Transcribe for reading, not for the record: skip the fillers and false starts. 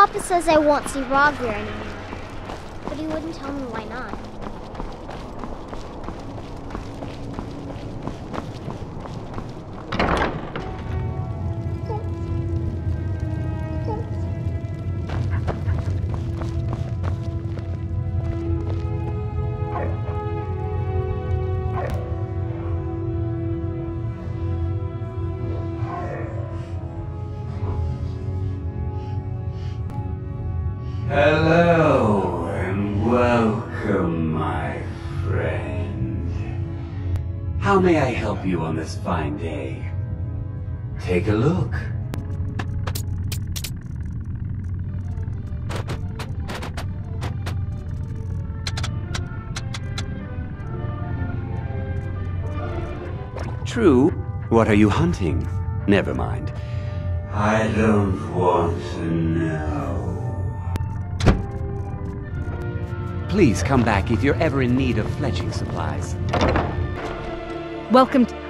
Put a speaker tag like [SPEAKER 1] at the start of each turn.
[SPEAKER 1] Papa says I won't see Roggear anymore, but he wouldn't tell me why not.
[SPEAKER 2] Hello and welcome, my friend. How may I help you on this fine day? Take a look. True. What are you hunting? Never mind. I don't want to know. Please come back if you're ever in need of fletching supplies.
[SPEAKER 3] Welcome to...